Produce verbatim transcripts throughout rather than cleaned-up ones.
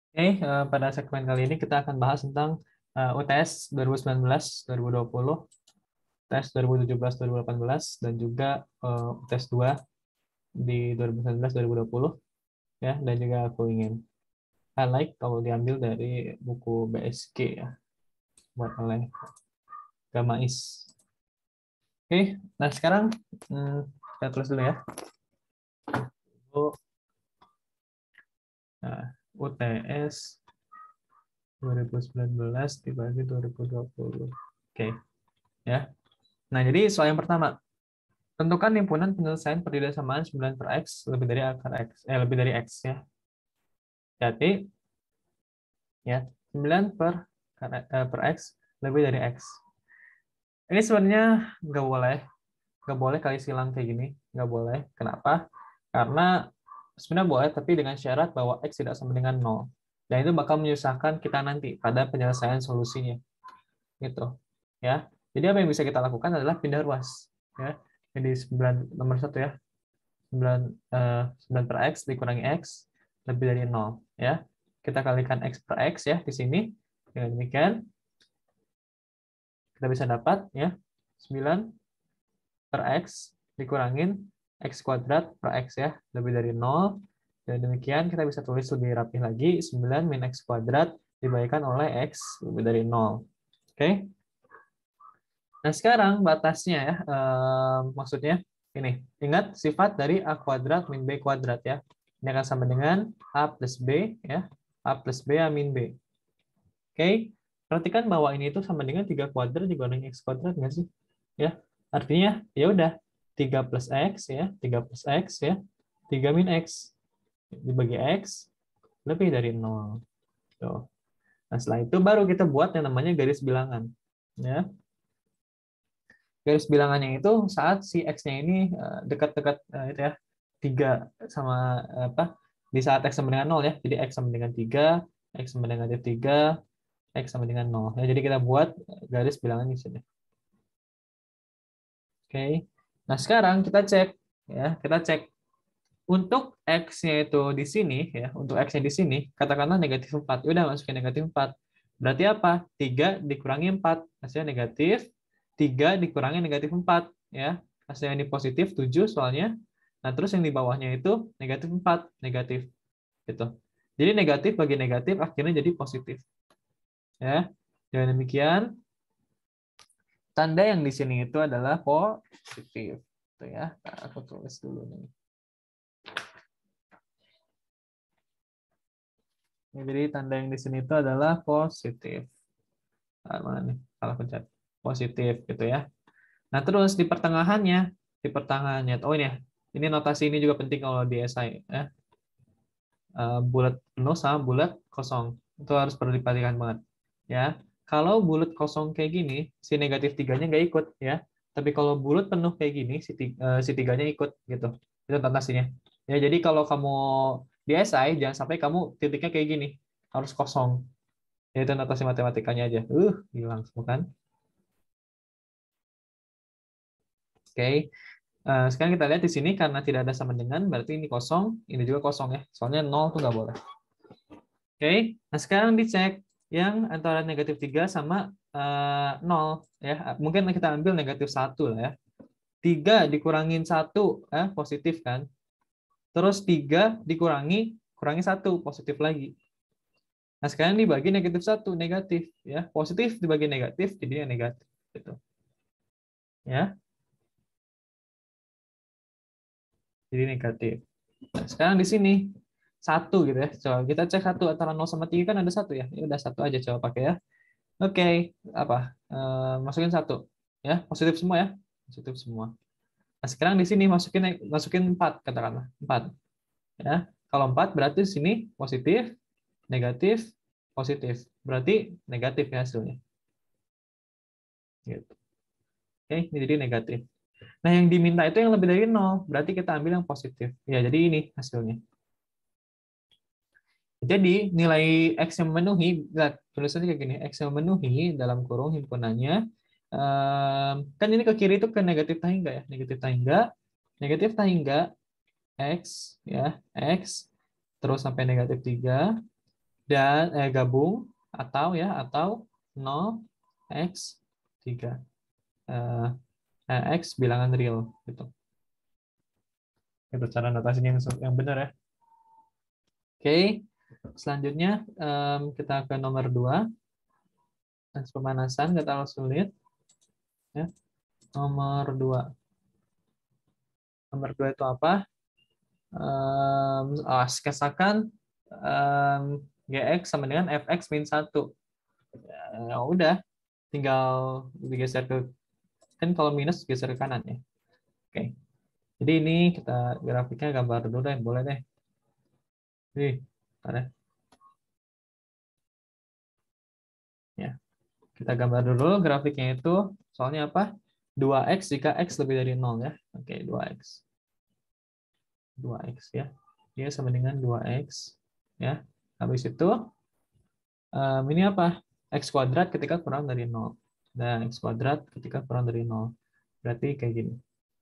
Oke, eh, pada segmen kali ini kita akan bahas tentang eh, U T S dua ribu sembilan belas dua ribu dua puluh, U T S dua ribu tujuh belas dua ribu delapan belas, dan juga eh, U T S dua di dua ribu sembilan belas dua ribu dua puluh, ya, dan juga aku ingin highlight kalau diambil dari buku B S G ya, buat oleh Gamais. Oke, nah sekarang hmm, kita tulis dulu ya. Oh, nah, U T S dua ribu sembilan belas dibagi dua ribu dua puluh. Oke, ya. Nah, jadi soal yang pertama. Tentukan himpunan penyelesaian perdidak samaan sembilan per X lebih dari akar X. Eh, lebih dari X ya. Jadi, ya, sembilan per, eh, per X lebih dari X. Ini sebenarnya nggak boleh. Nggak boleh kali silang kayak gini. Nggak boleh. Kenapa? Karena sebenarnya boleh, tapi dengan syarat bahwa X tidak sama dengan nol. Dan itu bakal menyusahkan kita nanti pada penyelesaian solusinya. Gitu. Ya. Jadi apa yang bisa kita lakukan adalah pindah ruas. Ya. Jadi sembilan nomor satu ya. sembilan, eh, sembilan per X dikurangi X lebih dari nol. Ya. Kita kalikan X per X ya di sini. Dengan demikian, kita bisa dapat ya sembilan per X dikurangin X kuadrat per X ya, lebih dari nol. Dan demikian kita bisa tulis lebih rapi lagi, sembilan min X kuadrat dibalikan oleh X lebih dari nol. Oke. Nah, sekarang batasnya ya, eh, maksudnya ini. Ingat sifat dari A kuadrat min B kuadrat ya. Ini akan sama dengan A plus B ya. A plus B A min B. Oke. Perhatikan bahwa ini itu sama dengan tiga kuadrat dikurangi X kuadrat nggak sih? Ya. Artinya ya udah tiga plus X ya, tiga plus X ya, tiga min X dibagi X lebih dari nol. Tuh. Nah, setelah itu baru kita buat yang namanya garis bilangan. Ya. Garis bilangannya itu saat si X-nya ini eh, dekat-dekat eh, itu ya, tiga sama eh, apa, di saat X sama dengan nol ya. Jadi X sama dengan tiga, X sama dengan negatif tiga, X sama dengan nol. Ya, jadi kita buat garis bilangan di sini. Oke. Nah, sekarang kita cek ya, kita cek untuk X-nya itu di sini ya, untuk X-nya di sini katakanlah negatif empat. Ya udah masukin negatif empat. Berarti apa? tiga dikurangi empat, hasilnya negatif. tiga dikurangi negatif empat ya. Hasilnya ini positif tujuh soalnya. Nah, terus yang di bawahnya itu negatif empat, negatif gitu. Jadi negatif bagi negatif akhirnya jadi positif. Ya. Dan demikian tanda yang di sini itu adalah positif. Tuh ya. Nah, aku tulis dulu nih. Jadi tanda yang di sini itu adalah positif. Nah, mana nih? Salah pencet. Positif gitu ya. Nah, terus di pertengahannya, di pertengahannya, oh ini ya, ini notasi ini juga penting kalau di esai ya. Uh, bulat penuh sama bulat kosong. Itu harus perlu diperhatikan banget. Ya. Kalau bulat kosong kayak gini, si negatif tiganya nggak ikut ya. Tapi kalau bulat penuh kayak gini, si, tiga, uh, si tiganya ikut gitu. Itu notasinya. Ya, jadi kalau kamu di esai, jangan sampai kamu titiknya kayak gini. Harus kosong. Ya, itu notasi matematikanya aja. Uh, hilang semua kan. Oke. Okay. Uh, sekarang kita lihat di sini karena tidak ada sama dengan, berarti ini kosong, ini juga kosong ya. Soalnya nol tuh nggak boleh. Oke, okay. Nah sekarang dicek yang antara negatif tiga sama uh, nol. Ya. Mungkin kita ambil negatif satu lah ya. tiga dikurangin satu, eh, positif kan. Terus tiga dikurangi, kurangi satu, positif lagi. Nah sekarang dibagi negatif satu, negatif. Ya. Positif dibagi negatif, jadinya negatif. Gitu. Ya, jadi negatif. Nah, sekarang di sini satu gitu ya. Coba kita cek satu antara nol sama tiga kan ada satu ya. Ya udah satu aja coba pakai ya. Oke, apa? Eh, masukin satu ya, positif semua ya. Positif semua. Nah, sekarang di sini masukin masukin empat katakanlah. Empat ya. Kalau empat berarti di sini positif, negatif, positif. Berarti negatif ya hasilnya. Gitu. Oke, ini jadi negatif. Nah, yang diminta itu yang lebih dari nol. Berarti kita ambil yang positif. Ya, jadi ini hasilnya. Jadi nilai X yang memenuhi, lihat tulisannya kayak gini, X yang memenuhi dalam kurung himpunannya, eh, kan ini ke kiri itu ke negatif tangga ya, negatif tangga, negatif tangga X ya, X, terus sampai negatif tiga, dan eh, gabung atau ya atau nol x tiga. Eh, eh, x bilangan real gitu. Itu cara notasinya yang, yang benar ya. Oke, selanjutnya um, kita ke nomor dua. Tes pemanasan nggak terlalu sulit. Ya. Nomor dua. Nomor dua itu apa? Um, oh, kesakan um, gx sama dengan fx min satu. Ya udah, tinggal digeser ke, kan kalau minus geser ke kanan ya. Oke. Jadi ini kita grafiknya gambar dulu deh, boleh deh. Nih, ada. Ya. Kita gambar dulu grafiknya itu, soalnya apa? dua x jika x lebih dari nol ya. Oke, dua x. dua x ya. Dia sama dengan dua x ya. Habis itu um, ini apa? X kuadrat ketika kurang dari nol. Dan X kuadrat ketika kurang dari nol. Berarti kayak gini.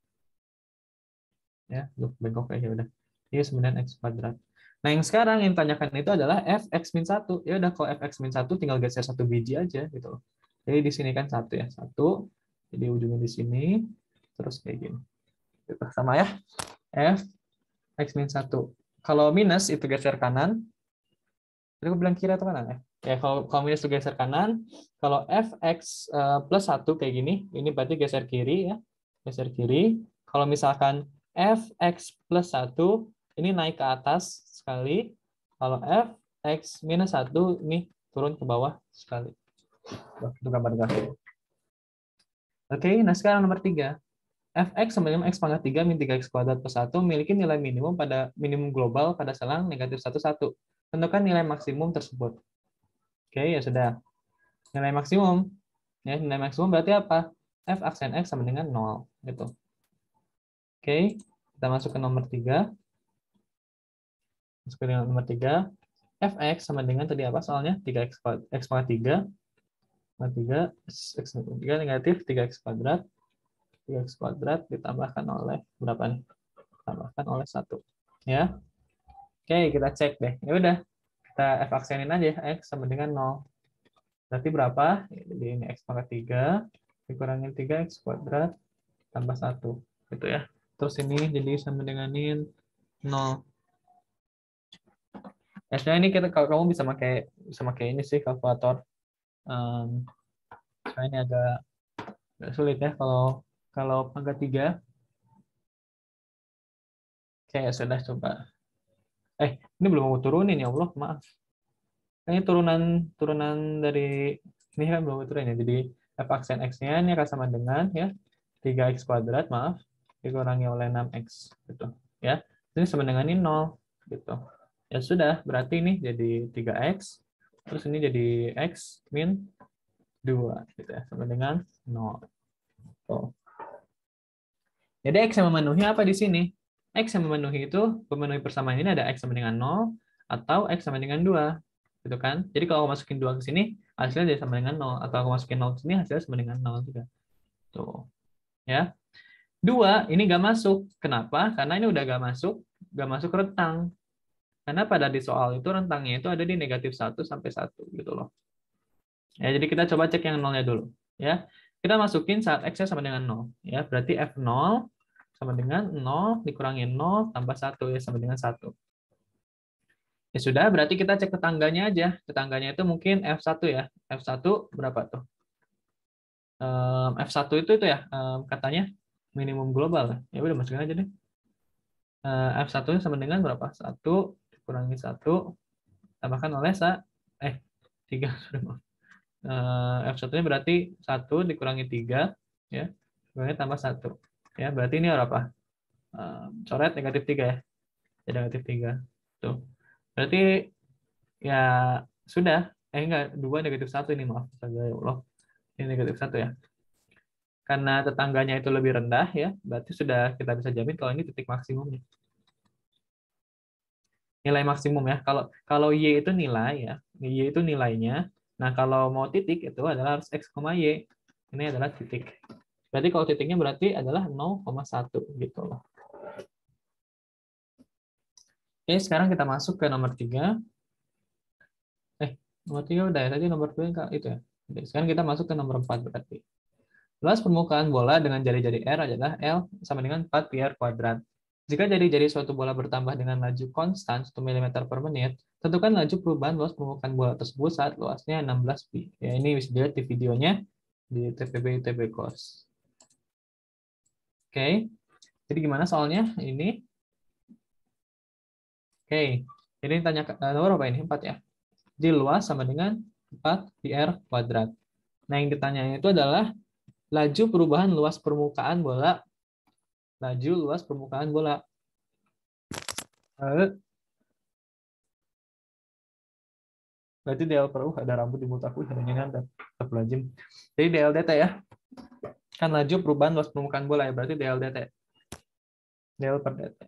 Ya, look bengkok kayak udah. Dia sama dengan X kuadrat. Nah, yang sekarang yang ditanyakan itu adalah fx min satu. Ya udah, kalau fx min satu tinggal geser satu biji aja gitu loh. Jadi di sini kan satu ya, satu. Jadi ujungnya di sini, terus kayak gini. Gitu. Sama ya, f x min satu. Kalau minus itu geser kanan. Tadi aku bilang kiri atau kanan ya? Ya, kalau, kalau minus itu geser kanan. Kalau fx uh, plus satu kayak gini, ini berarti geser kiri ya. Geser kiri. Kalau misalkan fx plus satu, ini naik ke atas sekali. Kalau fx minus satu, ini turun ke bawah sekali. Itu gambar grafik. Oke, nah sekarang nomor tiga. Fx sama dengan x pangkat tiga min tiga x kuadrat plus satu memiliki nilai minimum pada minimum global pada selang negatif satu, satu. Tentukan nilai maksimum tersebut. Oke, ya sudah. Nilai maksimum. Ya, nilai maksimum berarti apa? F aksen x sama dengan nol. Gitu. Oke, kita masuk ke nomor tiga. Masuk ke nomor tiga. Fx sama dengan tadi apa soalnya? tiga x kuadrat, x pangkat tiga. tiga, x pangkat tiga negatif tiga x kuadrat. tiga x kuadrat ditambahkan oleh berapa nih? Tambahkan oleh satu. Ya. Oke, kita cek deh. Ya udah, kita f aksenin aja x sama dengan nol. Berarti berapa? Jadi ini x pangkat tiga dikurangin tiga x kuadrat tambah satu. Gitu ya. Terus ini jadi sama denganin nol. Ya, sebenarnya ini kita kalau kamu bisa pakai bisa pakai ini sih kalkulator. Um, ini agak, agak sulit ya kalau kalau pangkat tiga. Kayak sudah coba. Eh, ini belum mau turunin ya Allah, maaf. Ini turunan turunan dari ini kan belum turunin ya. Jadi f aksen x-nya ini akan sama dengan ya tiga x kuadrat, maaf, dikurangi oleh enam x gitu. Ya. Ini sama dengan ini nol gitu. Ya sudah, berarti ini jadi tiga x terus ini jadi x min dua gitu ya, sama dengan nol. Tuh. Jadi x yang memenuhi apa di sini? X yang memenuhi itu, memenuhi persamaan ini ada x sama dengan nol atau x sama dengan dua. Gitu kan? Jadi kalau aku masukin dua ke sini, hasilnya jadi sama dengan nol. Atau aku masukin nol ke sini, hasilnya sama dengan nol juga. Tuh. Ya. dua ini nggak masuk. Kenapa? Karena ini udah nggak masuk, nggak masuk rentang. Karena pada di soal itu rentangnya itu ada di negatif satu sampai satu gitu loh. Ya, jadi kita coba cek yang nolnya dulu. Ya. Kita masukin saat x-nya sama dengan nol. Ya, berarti f nol sama dengan nol dikurangi nol tambah satu ya sama dengan satu. Ya sudah, berarti kita cek tetangganya aja. Tetangganya itu mungkin F satu ya. F satu berapa tuh? F satu itu itu ya katanya minimum global. Ya udah masukin aja deh. F satu sama dengan berapa? satu dikurangi satu tambahkan oleh sa eh tiga. F satu-nya berarti satu dikurangi tiga ya. Dikurangi tambah satu. Ya, berarti ini apa? Coret negatif tiga ya. Ya negatif tiga. Tuh. Berarti ya sudah. Eh enggak, dua negatif satu ini, maaf. Ya Allah. Ini negatif satu ya. Karena tetangganya itu lebih rendah ya, berarti sudah kita bisa jamin kalau ini titik maksimumnya. Nilai maksimum ya. Kalau kalau Y itu nilai ya, Y itu nilainya. Nah, kalau mau titik itu adalah harus X, Y. Ini adalah titik. Berarti kalau titiknya berarti adalah nol koma satu gitu loh. Oke, sekarang kita masuk ke nomor tiga. Nomor tiga udah ya, tadi nomor dua enggak itu ya. Oke, sekarang kita masuk ke nomor empat berarti. Luas permukaan bola dengan jari-jari R adalah L sama dengan empat pi R kuadrat. Jika jari-jari suatu bola bertambah dengan laju konstan satu milimeter per menit, tentukan laju perubahan luas permukaan bola tersebut saat luasnya enam belas pi. Ya, ini bisa dilihat di videonya di T P B I T B Course. Oke, jadi gimana soalnya? Ini. Oke, jadi tanya nomor apa ini? empat ya. Jadi luas sama dengan empat pi R kuadrat. Nah, yang ditanya itu adalah laju perubahan luas permukaan bola. Laju luas permukaan bola. Berarti D L per U, ada rambut di mulut aku, adanya nanti. Astagfirullahaladzim. Jadi D L D T ya. Kan laju perubahan luas permukaan bola ya, berarti D L D T. D L per D T.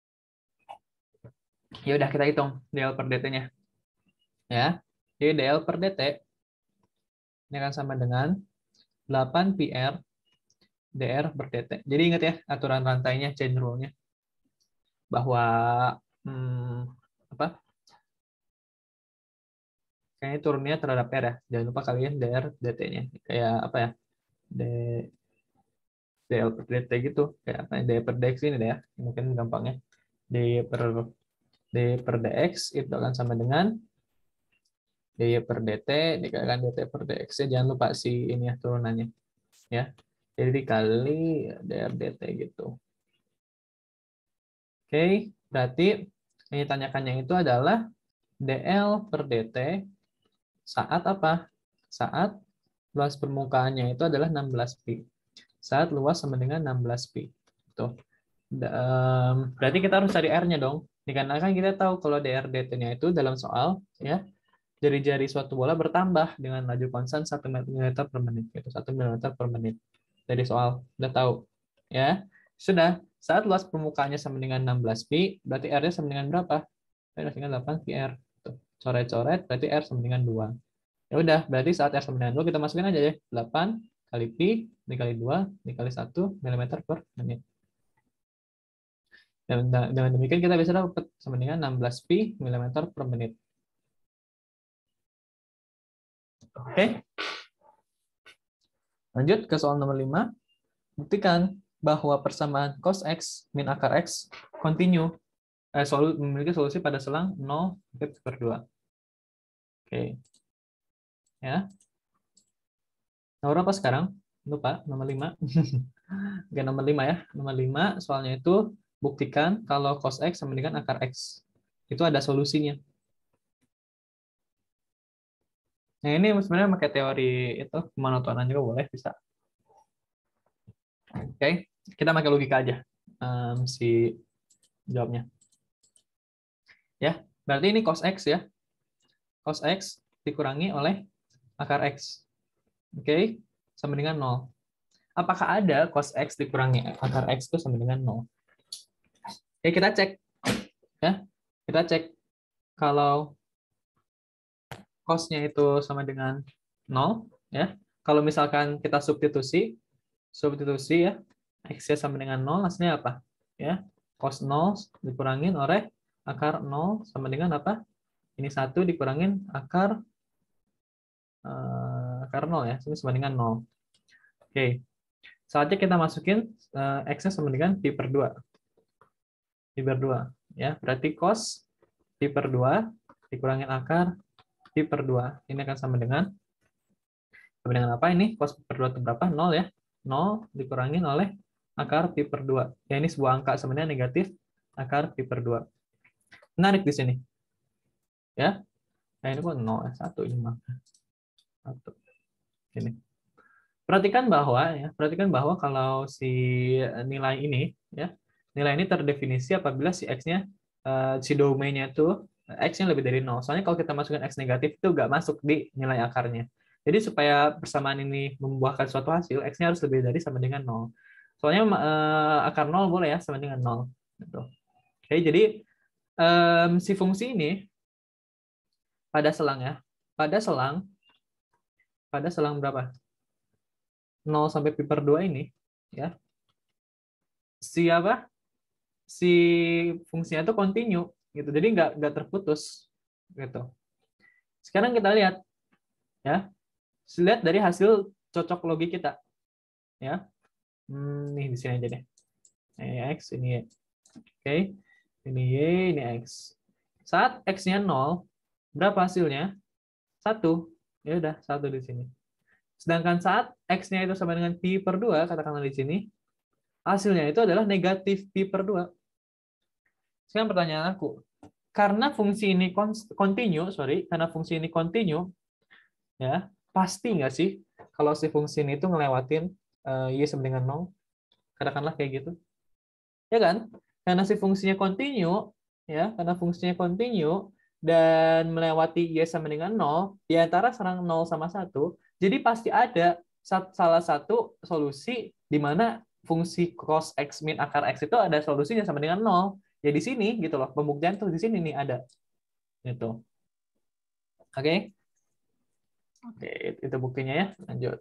Ya udah kita hitung D L per D T-nya. Ya. Jadi D L per D T ini akan sama dengan delapan pi R D R per D T. Jadi ingat ya aturan rantainya, chain rule-nya. Bahwa hmm, apa? Kayaknya turunnya terhadap R ya. Jangan lupa kalian D R D T-nya. Kayak apa ya? D D L per D T gitu. Kayak apa? D per dx ini deh ya. Mungkin gampangnya. D per D per dx itu akan sama dengan D per dt dikalikan dt per dx. Jangan lupa si ini ya turunannya. Ya. Jadi dikali dr dt gitu. Oke, berarti yang ditanyakannya itu adalah dl per dt saat apa? Saat luas permukaannya itu adalah enam belas pi. Saat luas sama dengan enam belas pi. Tuh. Berarti kita harus cari R-nya dong. Dikarenakan kita tahu kalau dr dt-nya itu dalam soal ya jari-jari suatu bola bertambah dengan laju konstan satu milimeter per menit. Gitu, satu milimeter per menit. Dari soal, udah tahu. Ya, sudah. Saat luas permukaannya sama dengan enam belas pi, berarti R-nya sama dengan berapa? R sama dengan delapan pi R. Coret-coret, berarti R sama dengan dua. Ya udah, berarti saat R sama dengan dua, kita masukin aja ya. delapan kali pi, dikali dua, dikali satu milimeter per menit. Dan dengan demikian kita bisa dapat sama dengan enam belas pi milimeter per menit. Oke. Lanjut ke soal nomor lima. Buktikan bahwa persamaan cos X min akar X kontinu eh, solu, memiliki solusi pada selang nol per dua. Oke. Ya. Nomor apa sekarang? Lupa, nomor lima. Oke, nomor lima ya. Nomor lima, soalnya itu buktikan kalau cos X sama dengan akar X. Itu ada solusinya. Nah, ini sebenarnya pakai teori itu, monotonan juga boleh, bisa. Oke, kita pakai logika aja um, si jawabnya. Ya, berarti ini cos X ya. Cos X dikurangi oleh akar X. Oke, sama dengan nol. Apakah ada cos X dikurangi akar X itu sama dengan nol? Oke, kita cek. Ya, kita cek kalau cos-nya itu sama dengan nol. Ya, kalau misalkan kita substitusi, substitusi ya, X-nya sama dengan nol, hasilnya apa? Ya, cos nol dikurangin oleh akar nol sama dengan apa? Ini satu dikurangin akar uh, akar nol ya, ini sama dengan nol. Oke, saatnya kita masukin uh, X-nya sama dengan pi per dua. Pi per dua. Ya, berarti cos pi per dua dikurangin akar pi per dua. Ini akan sama dengan sama dengan apa ini? Cos pi per dua itu berapa? nol ya. nol dikurangin oleh akar pi per dua. Ya, ini sebuah angka sebenarnya negatif akar pi per dua. Menarik di sini. Ya. Nah, ini kok nol ya, satu ini mah. satu. Ini. Perhatikan bahwa ya, perhatikan bahwa kalau si nilai ini ya, nilai ini terdefinisi apabila si X-nya uh, si domainnya itu X-nya lebih dari nol. Soalnya kalau kita masukkan X negatif itu nggak masuk di nilai akarnya. Jadi supaya persamaan ini membuahkan suatu hasil, X-nya harus lebih dari sama dengan nol. Soalnya uh, akar nol boleh ya sama dengan nol. Gitu. Oke, jadi um, si fungsi ini pada selang ya, pada selang, pada selang berapa? nol sampai pi per dua ini ya si apa si fungsinya itu kontinu gitu, jadi nggak nggak terputus gitu. Sekarang kita lihat, ya, lihat dari hasil cocok logi kita, ya. Hmm, nih di sini aja deh. Ini X, ini Y. Oke, ini Y, ini X. Saat X-nya nol, berapa hasilnya? Satu. Ya udah, satu di sini. Sedangkan saat X-nya itu sama dengan pi per dua, katakanlah di sini, hasilnya itu adalah negatif pi per dua. Sekarang pertanyaan aku, karena fungsi ini continue, sorry, karena fungsi ini continue, ya, pasti nggak sih kalau si fungsi ini itu ngelewatin uh, Y sama dengan nol? Katakanlah kayak gitu. Ya kan? Karena si fungsinya continue, ya, karena fungsinya continue, dan melewati Y sama dengan nol, di antara serang nol sama satu, jadi pasti ada salah satu solusi di mana fungsi cos X min akar X itu ada solusinya sama dengan nol. Ya di sini gitu loh, pembuktian tuh di sini nih ada. Gitu. Oke. Okay? Oke, okay, itu buktinya ya. Lanjut.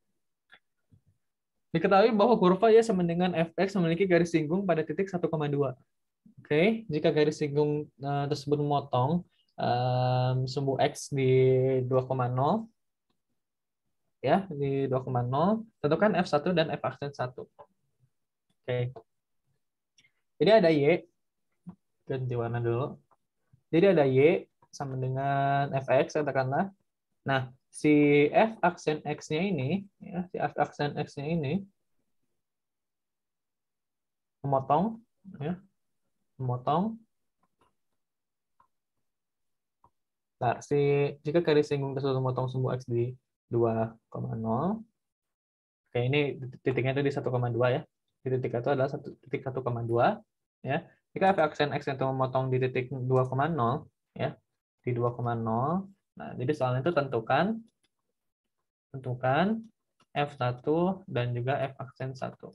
Diketahui bahwa kurva Y sama dengan f(x) memiliki garis singgung pada titik satu koma dua. Oke, okay. Jika garis singgung uh, tersebut memotong um, sumbu X di dua koma nol, ya, di dua koma nol, tentukan F satu dan F aksen satu. Oke. Okay. Jadi ada Y, ganti warna dulu. Jadi ada Y sama dengan f(x), katakanlah. Nah, si F aksen X-nya ini, ya, si F aksen X-nya ini memotong, ya, memotong. Nah, si jika garis singgung tersebut memotong sumbu X di dua koma nol, oke, ini titiknya itu di satu koma dua, ya. Di titik itu adalah satu titik satu koma dua, ya. Jika F aksen X itu memotong di titik dua koma nol, ya, di dua koma nol. Nah, jadi soalnya itu tentukan tentukan F satu dan juga F aksen satu.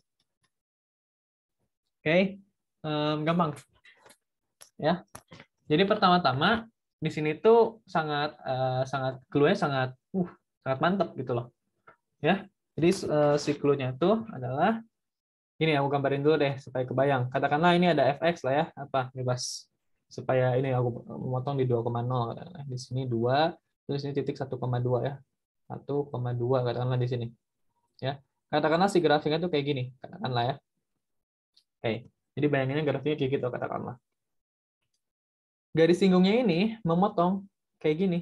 Oke, um, gampang. Ya. Jadi pertama-tama di sini tuh sangat uh, sangat clue-nya sangat uh sangat mantap gitu loh. Ya. Jadi uh, si clue-nya itu adalah ini, aku gambarin dulu deh supaya kebayang. Katakanlah ini ada f(x) lah ya, apa bebas. Supaya ini aku memotong di dua koma nol, di sini dua, terus ini titik satu koma dua ya. satu koma dua katakanlah di sini. Ya. Katakanlah si grafiknya tuh kayak gini, katakanlah ya. Oke. Jadi bayanginnya grafiknya kayak gitu katakanlah. Garis singgungnya ini memotong kayak gini.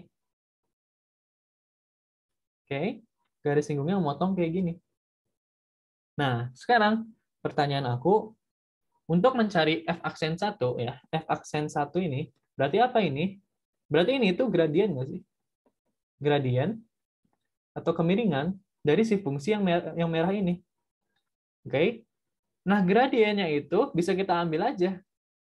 Oke. Garis singgungnya memotong kayak gini. Nah, sekarang pertanyaan aku, untuk mencari F aksen satu, ya, F aksen satu ini, berarti apa ini? Berarti ini itu gradien nggak sih? Gradien atau kemiringan dari si fungsi yang merah, yang merah ini. Oke. Nah, gradiennya itu bisa kita ambil aja.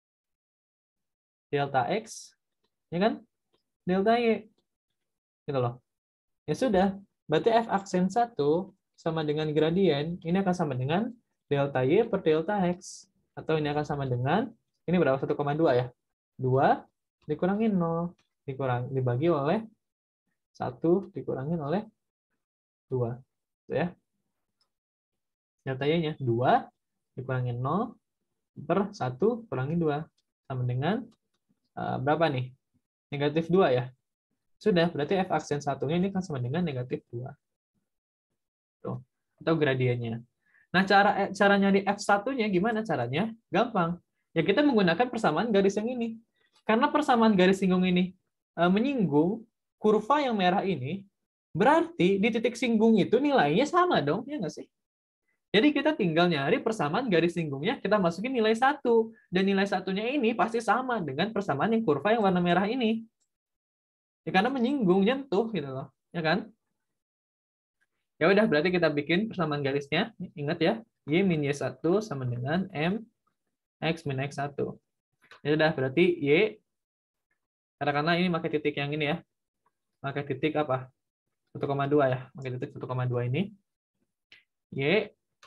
Delta X, ya kan? Delta Y. Gitu loh. Ya sudah, berarti F aksen satu sama dengan gradien, ini akan sama dengan delta Y per delta X. Atau ini akan sama dengan, ini berapa? satu koma dua ya? dua dikurangin nol. Dikurang, dibagi oleh satu dikurangin oleh dua. Gitu ya. Delta Y-nya dua dikurangin nol per satu kurangin dua. Sama dengan uh, berapa nih? Negatif dua ya? Sudah, berarti F aksen satunya ini kan sama dengan negatif dua. Tuh. Atau gradiennya. Nah, cara cara nyari F satu-nya gimana caranya? Gampang. Ya kita menggunakan persamaan garis yang ini. Karena persamaan garis singgung ini e, menyinggung kurva yang merah ini, berarti di titik singgung itu nilainya sama dong, ya nggak sih? Jadi kita tinggal nyari persamaan garis singgungnya, kita masukin nilai satu. Dan nilai satunya ini pasti sama dengan persamaan yang kurva yang warna merah ini. Ya karena menyinggung, nyentuh gitu loh, ya kan? Ya udah, berarti kita bikin persamaan garisnya. Ingat ya, Y min Y satu sama dengan M X min X satu. Ya udah, berarti Y, katakanlah ini pakai titik yang ini ya. Pakai titik apa? satu koma dua ya. Pakai titik satu koma dua ini. Y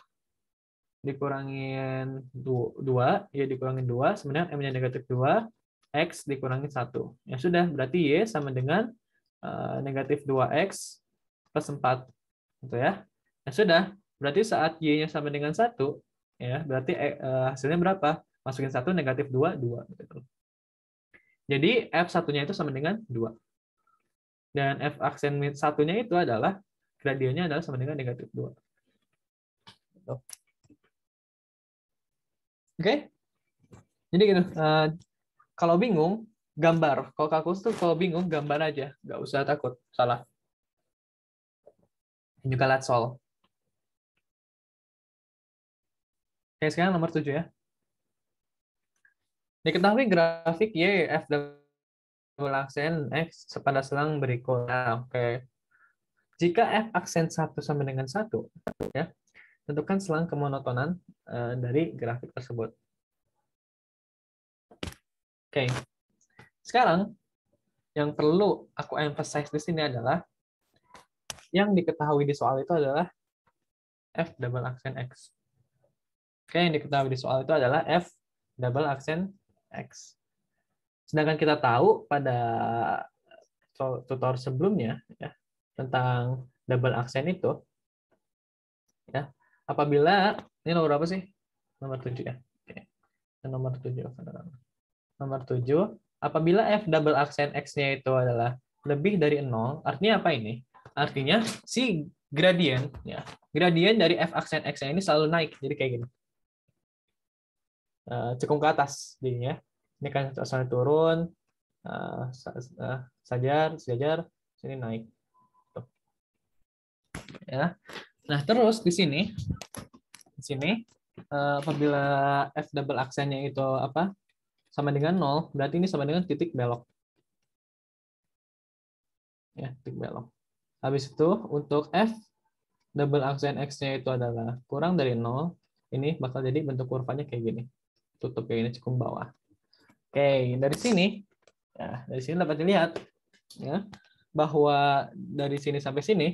dikurangin dua, Y dikurangin dua, sebenarnya M-nya negatif dua, X dikurangin satu. Ya sudah, berarti Y sama dengan uh, negatif dua X plus empat. Gitu ya. Ya sudah, berarti saat Y-nya sama dengan satu, ya, berarti uh, hasilnya berapa? Masukin satu, negatif dua, dua. Gitu. Jadi F satunya itu sama dengan dua. Dan f aksen satunya itu adalah gradiennya adalah sama dengan negatif dua. Oke. Okay? Jadi gitu. Uh, kalau bingung, gambar. Kalau kalkulus tuh kalau bingung, gambar aja. Nggak usah takut. Salah. Juga lihat solve. Oke, sekarang nomor tujuh ya. Diketahui grafik Y, F double aksen X pada selang berikut. Nah, oke. Jika F aksen satu sama dengan satu, ya, tentukan selang kemonotonan uh, dari grafik tersebut. Oke. Sekarang, yang perlu aku emphasize di sini adalah yang diketahui di soal itu adalah F double aksen X. Oke, yang diketahui di soal itu adalah F double aksen X. Sedangkan kita tahu pada tutor sebelumnya ya, tentang double aksen itu, ya, apabila ini nomor berapa sih? Nomor tujuh ya. Oke. Nomor tujuh. Nomor tujuh, apabila F double aksen X-nya itu adalah lebih dari nol, artinya apa ini? Artinya si gradien, ya, gradien dari F aksen X-nya ini selalu naik, jadi kayak gini. Uh, cekung ke atas jadinya. Ini kan asalnya turun, uh, sajar, sejajar, sini naik. Tuh. Ya. Nah, terus di sini di sini uh, apabila F double aksennya itu apa? Sama dengan nol, berarti ini sama dengan titik belok. Ya, titik belok. Habis itu untuk F double aksen X-nya itu adalah kurang dari nol, ini bakal jadi bentuk kurvanya kayak gini. Tutup kayak gini, cekung bawah. Oke, dari sini, ya, dari sini dapat dilihat ya, bahwa dari sini sampai sini,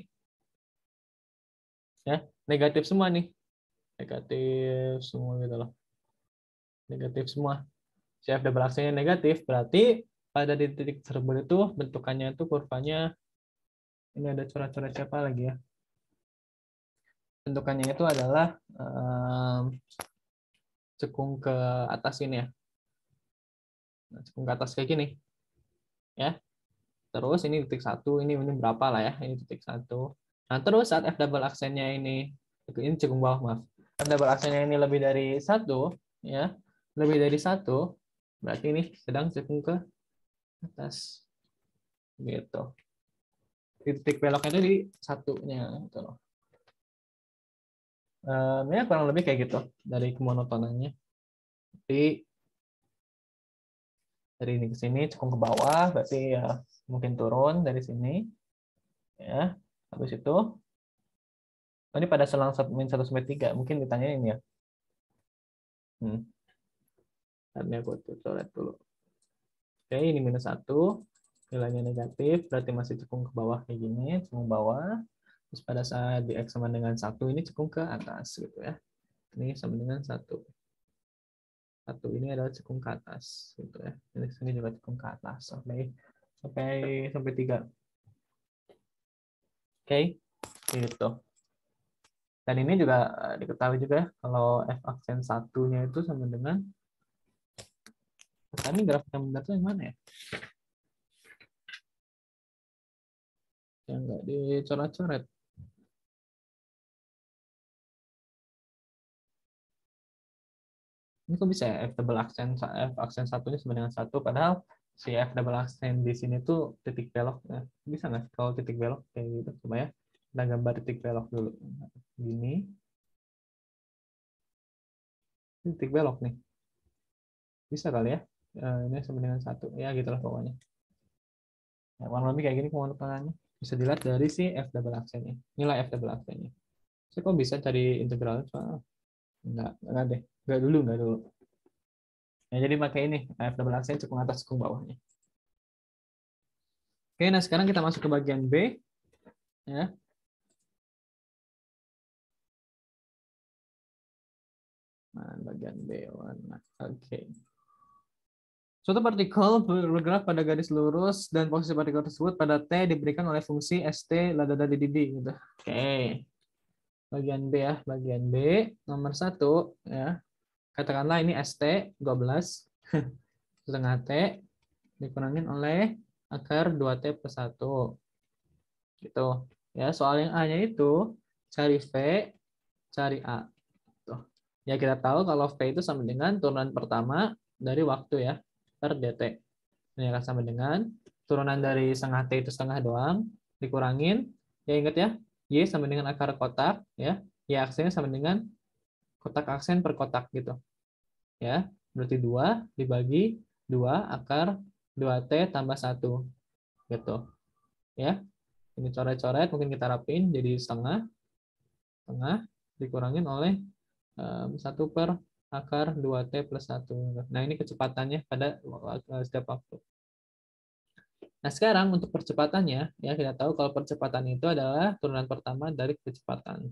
ya, negatif semua nih. Negatif semua gitu loh. Negatif semua. Si F double aksennya negatif, berarti pada di titik tersebut itu bentukannya itu kurvanya, ini ada coret-coret siapa lagi ya? Bentukannya itu adalah um, cekung ke atas ini ya. Nah, cekung ke atas kayak gini. Ya. Terus ini titik satu, ini ini berapa lah ya? Ini titik satu. Nah, terus saat F double aksennya ini, ini cekung bawah, maaf. F double aksennya ini lebih dari satu, ya. Lebih dari satu, berarti ini sedang cekung ke atas. Gitu. Titik beloknya itu di satunya gitu loh. Um, ya kurang lebih kayak gitu dari kemonotonannya. Tapi dari ini ke sini cekung ke bawah, berarti ya mungkin turun dari sini. Ya, habis itu oh, ini pada selang min satu sampai tiga, mungkin ditanyain ya. Hmm. Ini aku coret dulu. Oke, ini minus satu, nilainya negatif, berarti masih cekung ke bawah kayak gini, cekung bawah. Terus pada saat di X sama dengan satu, ini cekung ke atas gitu ya. Ini sama dengan satu. Satu ini adalah cekung ke atas gitu ya. Ini sini juga cekung ke atas sampai sampai sampai tiga. Oke, gitu. Dan ini juga diketahui juga kalau F aksen satunya itu sama dengan, ini grafik yang benar tuh yang mana ya? Yang nggak dicoret-coret. Ini kok bisa ya F double aksen F aksen satunya sama dengan satu, padahal si F double aksen di sini tuh titik belok. Nah, bisa nggak kalau titik belok kayak gitu? Coba ya, kita gambar titik belok dulu. Gini, titik belok nih. Bisa kali ya? Ini sama dengan satu. Ya gitulah pokoknya. Nah, warna lebih kayak gini pemotongannya. Bisa dilihat dari si F double aksennya. Nilai F double aksennya. Saya kok bisa cari integral? Enggak, enggak deh. Enggak dulu, enggak dulu. Ya, jadi pakai ini, F double aksen cekung atas, cekung bawahnya. Oke, nah sekarang kita masuk ke bagian B. Ya. Nah, bagian B warna. Oke. Suatu partikel bergerak pada garis lurus dan posisi partikel tersebut pada T diberikan oleh fungsi st ladada di gitu. Oke. Bagian B ya, bagian B nomor satu ya. Katakanlah ini st dua belas setengah T dikurangin oleh akar dua T plus satu. Gitu. Ya, soal yang A-nya itu cari V, cari A. Tuh. Ya, kita tahu kalau V itu sama dengan turunan pertama dari waktu ya, per dt. Ini akan sama dengan turunan dari setengah T itu setengah doang, dikurangin, ya ingat ya, Y sama dengan akar kotak, ya, Y aksennya sama dengan kotak aksen per kotak gitu. Ya, berarti dua dibagi dua akar dua T tambah satu. Gitu. Ya, ini coret-coret, mungkin kita rapin jadi setengah, setengah dikurangin oleh um, satu per akar dua T plus satu. Nah, ini kecepatannya pada setiap waktu. Nah, sekarang untuk percepatannya, ya kita tahu kalau percepatan itu adalah turunan pertama dari kecepatan.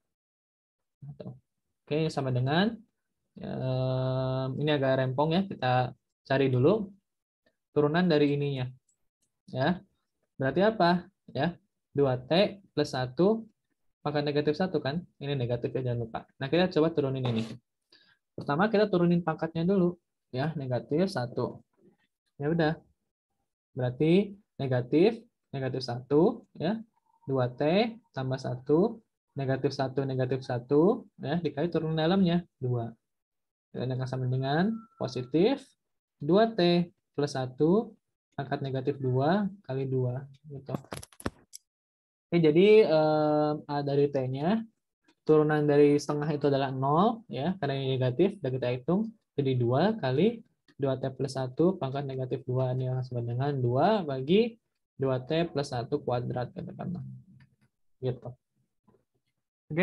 Oke, sama dengan, ini agak rempong ya, kita cari dulu turunan dari ininya. Ya, berarti apa? Ya, dua T plus satu pangkat negatif satu kan? Ini negatif ya, jangan lupa. Nah, kita coba turunin ini. Pertama kita turunin pangkatnya dulu. Ya, negatif satu. Ya udah. Berarti negatif, negatif satu, ya, dua T tambah satu, negatif satu, negatif satu, ya, dikali turunan dalamnya, dua. Dan akan sama dengan positif, dua T plus satu, angkat negatif dua, kali dua. Gitu. Oke, jadi eh, A dari T-nya, turunan dari setengah itu adalah nol, ya, karena ini negatif, sudah kita hitung, jadi dua kali dua T plus satu pangkat negatif dua, ini akan sama dengan dua bagi dua T plus satu kuadrat, katakanlah. Gitu. Oke.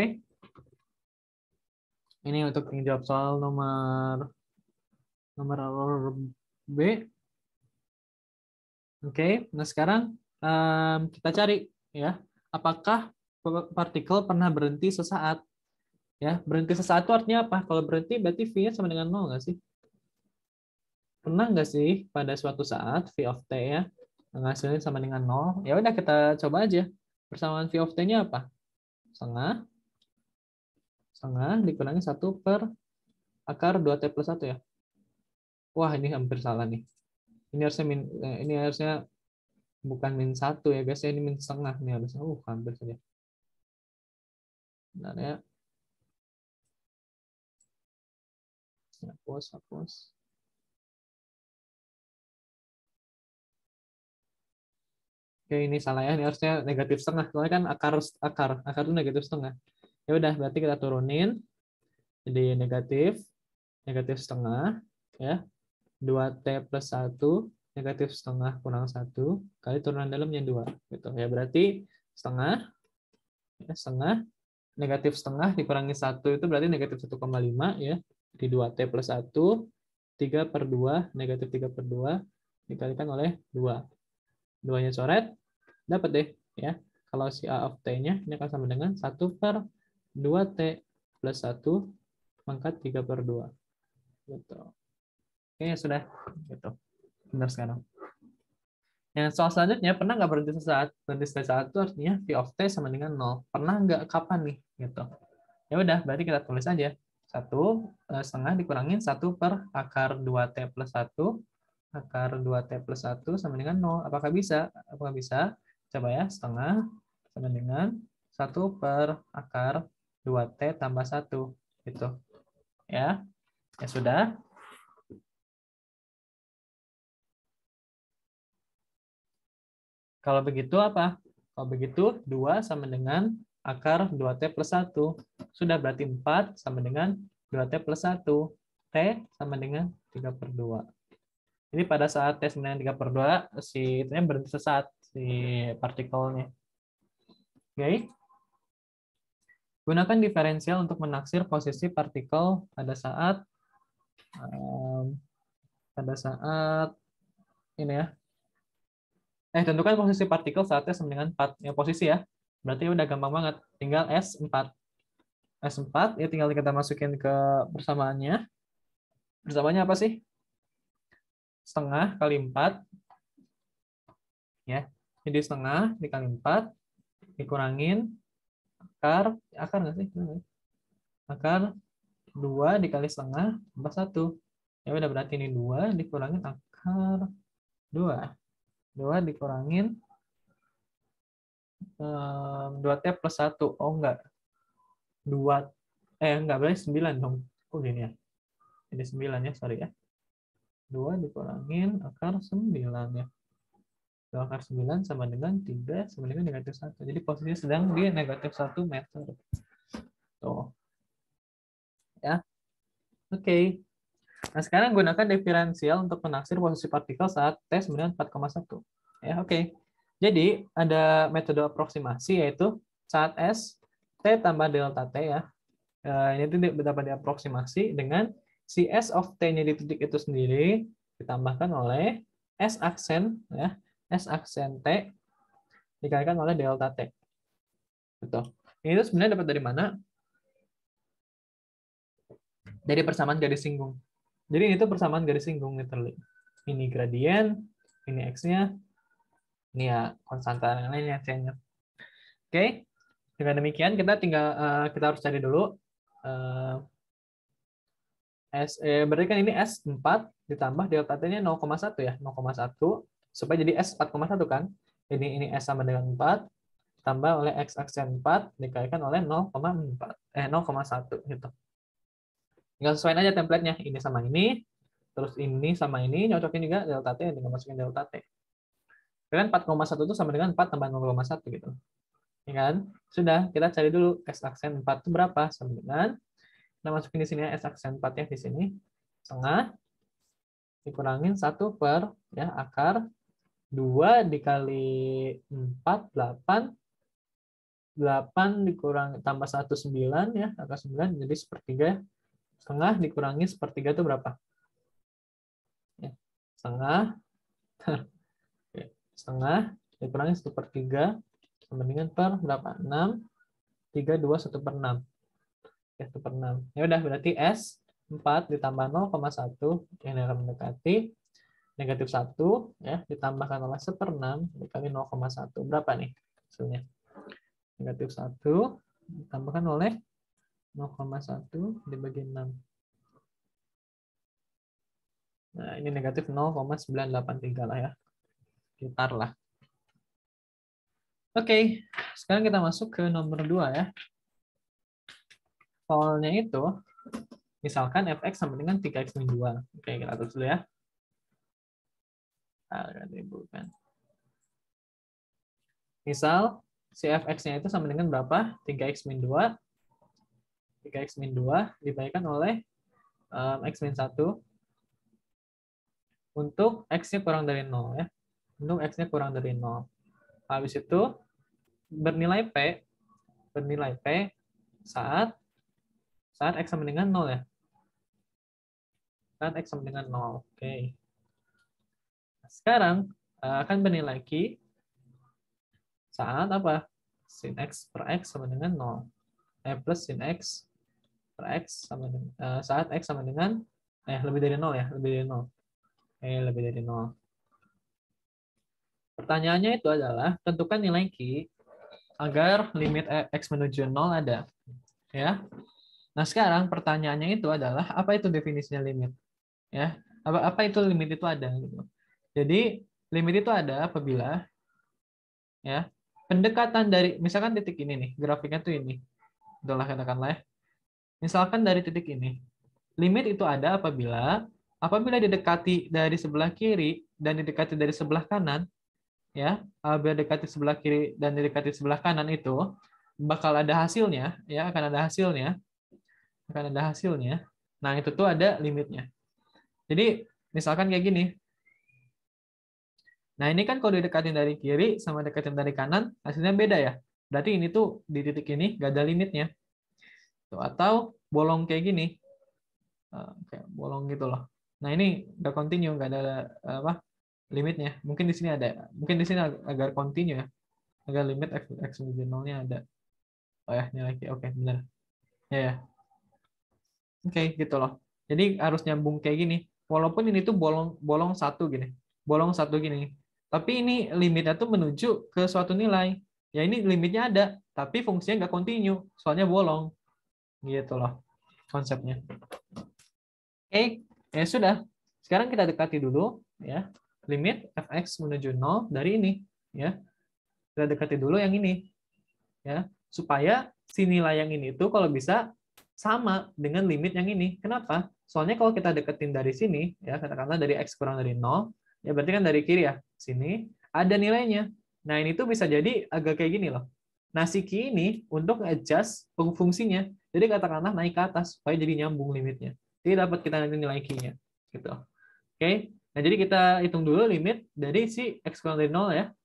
Ini untuk menjawab soal nomor nomor B. Oke, nah sekarang um, kita cari ya, apakah partikel pernah berhenti sesaat? Ya, berhenti sesaat itu artinya apa? Kalau berhenti berarti V-nya sama dengan nol nggak sih? Pernah nggak sih pada suatu saat V of T ya menghasilkan sama dengan nol? Ya udah kita coba aja. Persamaan V of T-nya apa? Setengah. Setengah dikurangi satu per akar dua T plus satu ya. Wah, ini hampir salah nih. Ini harusnya min, ini harusnya bukan min satu ya guys, ini min setengah nih harusnya. Uh, hampir saja. Benar ya. Hapus, hapus. Oke, ini salah ya. Ini harusnya negatif setengah. Soalnya kan akar akar akar itu negatif setengah. Ya udah, berarti kita turunin. Jadi negatif negatif setengah ya. dua T plus satu negatif setengah kurang satu kali turunan dalamnya dua gitu. Ya berarti setengah ya, setengah negatif setengah dikurangi satu itu berarti negatif satu koma lima ya. Di dua T plus satu tiga per dua negatif tiga per dua dikalikan oleh dua. Duanya coret, dapat deh ya. Kalau si A of T-nya ini akan sama dengan satu per dua T plus satu pangkat tiga per dua. Gitu. Oke, ya sudah. Gitu. Benar sekarang. Yang soal selanjutnya, pernah nggak berhenti sesaat? Berhenti sesaat itu artinya V of T sama dengan nol. Pernah nggak? Kapan nih? Gitu. Ya udah, berarti kita tulis aja. Satu setengah dikurangin satu per akar dua T plus satu. Akar dua T plus satu sama dengan nol. Apakah bisa? Apakah bisa? Coba ya, setengah sama dengan satu per akar dua T tambah satu. Gitu. Ya, ya sudah. Kalau begitu apa? Kalau begitu dua sama dengan akar dua T plus satu. Sudah berarti empat sama dengan dua T plus satu. T sama dengan tiga per dua. Jadi pada saat T sama dengan tiga per dua, si T-nya berhenti sesaat, si partikelnya. Oke. Gunakan diferensial untuk menaksir posisi partikel pada saat um, pada saat ini ya. Eh, tentukan posisi partikel saat T sama dengan empat. Ya, posisi ya. Berarti udah gampang banget. Tinggal S empat. S empat, ya tinggal kita masukin ke persamaannya. Persamaannya apa sih? Setengah kali empat. Ya. Jadi setengah dikali empat. Dikurangin akar. Akar nggak sih? Akar dua dikali setengah tambah satu. Ya udah berarti ini dua dikurangin akar dua. dua dikurangin dua T plus satu. Oh, enggak. dua, eh, enggak, berarti sembilan dong. Oh, gini ya. Ini sembilan ya, sorry ya. dua dikurangin akar sembilan ya. dua akar sembilan sama dengan tiga sama dengan negatif satu. Jadi posisinya sedang di negatif satu meter. Tuh. Ya. Oke. Okay. Nah, sekarang gunakan diferensial untuk menaksir posisi partikel saat T sama dengan empat koma satu. Ya, oke. Okay. Jadi, ada metode aproksimasi yaitu saat S, T tambah delta T ya. Uh, ini itu dapat diaproksimasi dengan si S of T-nya di titik itu sendiri ditambahkan oleh S aksen ya, S aksen T dikalikan oleh delta T. Betul. Ini itu sebenarnya dapat dari mana? Dari persamaan garis singgung. Jadi ini tuh persamaan garis singgung literally. Ini gradien, ini X-nya, ini ya konstanta yang lainnya C-nya. Oke. Dengan demikian kita tinggal uh, kita harus cari dulu uh, S, eh, berarti kan ini S empat ditambah delta T-nya nol koma satu ya, nol koma satu supaya jadi S empat koma satu kan. Ini ini S sama dengan empat tambah oleh X aksen empat dikalikan oleh nol koma empat eh nol koma satu gitu. Tinggal sesuaiin aja template-nya. Ini sama ini, terus ini sama ini, nyocokin juga delta T, tinggal masukin delta T. Kan empat koma satu itu sama dengan empat tambah nol koma satu gitu. Ya kan? Sudah, kita cari dulu S aksen empat itu berapa? Sama dengan, kita masukin di sini ya, S aksen empat ya di sini. Setengah, dikurangin satu per ya akar dua dikali empat, delapan. delapan dikurang tambah satu, sembilan ya, akar sembilan, jadi sepertiga. Setengah dikurangi sepertiga itu berapa? Ya, setengah. Setengah dikurangi satu per tiga sama dengan per berapa? enam, tiga, dua, satu per enam. Ya, satu per enam. Ya udah, berarti S empat ditambah nol koma satu yang akan mendekati negatif satu ya, ditambahkan oleh satu per enam dikali nol koma satu. Berapa nih hasilnya? Negatif satu ditambahkan oleh nol koma satu dibagi enam. Nah, ini negatif nol koma sembilan delapan tiga lah ya. Sekitar lah. Oke, sekarang kita masuk ke nomor dua ya. Soalnya itu, misalkan f(x) sama dengan tiga x min dua. Oke, kita tulis dulu ya. Nah, misal, si f(x)-nya itu sama dengan berapa? tiga x min dua. tiga x min dua dibagikan oleh um, x min satu. Untuk x-nya kurang dari nol ya. Untuk x-nya kurang dari nol. Habis itu, bernilai P, bernilai P saat saat x sama dengan nol ya. Saat x sama dengan nol. Oke. Sekarang akan bernilai Q saat apa? Sin x per x sama dengan nol. Eh, plus sin x per x sama dengan, uh, saat x sama dengan eh lebih dari nol ya, lebih dari nol. Eh, lebih dari nol. Pertanyaannya itu adalah tentukan nilai Q agar limit x menuju nol ada. Ya. Nah, sekarang pertanyaannya itu adalah apa itu definisinya limit? Ya. Apa apa itu limit itu ada gitu. Jadi, limit itu ada apabila ya, pendekatan dari misalkan titik ini nih, grafiknya tuh ini. Itulah katakanlah ya. Misalkan dari titik ini. Limit itu ada apabila apabila didekati dari sebelah kiri dan didekati dari sebelah kanan, ya, apabila didekati sebelah kiri dan didekati sebelah kanan itu bakal ada hasilnya, ya, akan ada hasilnya. Akan ada hasilnya. Nah, itu tuh ada limitnya. Jadi, misalkan kayak gini. Nah, ini kan kalau didekatin dari kiri sama dekatin dari kanan, hasilnya beda ya. Berarti ini tuh di titik ini nggak ada limitnya. Tuh, atau bolong kayak gini. Kayak bolong gitu loh. Nah, ini nggak continue, nggak ada apa limitnya. Mungkin di sini ada. Mungkin di sini agar continue ya. Agar limit x, x menuju nolnya ada. Oh ya, ini lagi. Oke, benar. Ya, ya. Oke, gitu loh. Jadi harus nyambung kayak gini. Walaupun ini tuh bolong bolong satu gini. Bolong satu gini. Tapi ini limitnya tuh menuju ke suatu nilai. Ya ini limitnya ada, tapi fungsinya nggak continue, soalnya bolong. Gitu loh konsepnya. Oke, ya sudah. Sekarang kita dekati dulu ya limit f(x) menuju nol dari ini ya. kita dekati dulu yang ini. Ya, supaya si nilai yang ini itu kalau bisa sama dengan limit yang ini. Kenapa? Soalnya kalau kita deketin dari sini, ya katakanlah dari X kurang dari nol, ya berarti kan dari kiri ya, sini ada nilainya. Nah, ini tuh bisa jadi agak kayak gini loh. Nah, si Q ini untuk adjust fungsinya, jadi katakanlah naik ke atas, supaya jadi nyambung limitnya. Jadi dapat kita nanti nilai Q-nya. Gitu. Oke, nah jadi kita hitung dulu limit dari si X kurang dari nol ya.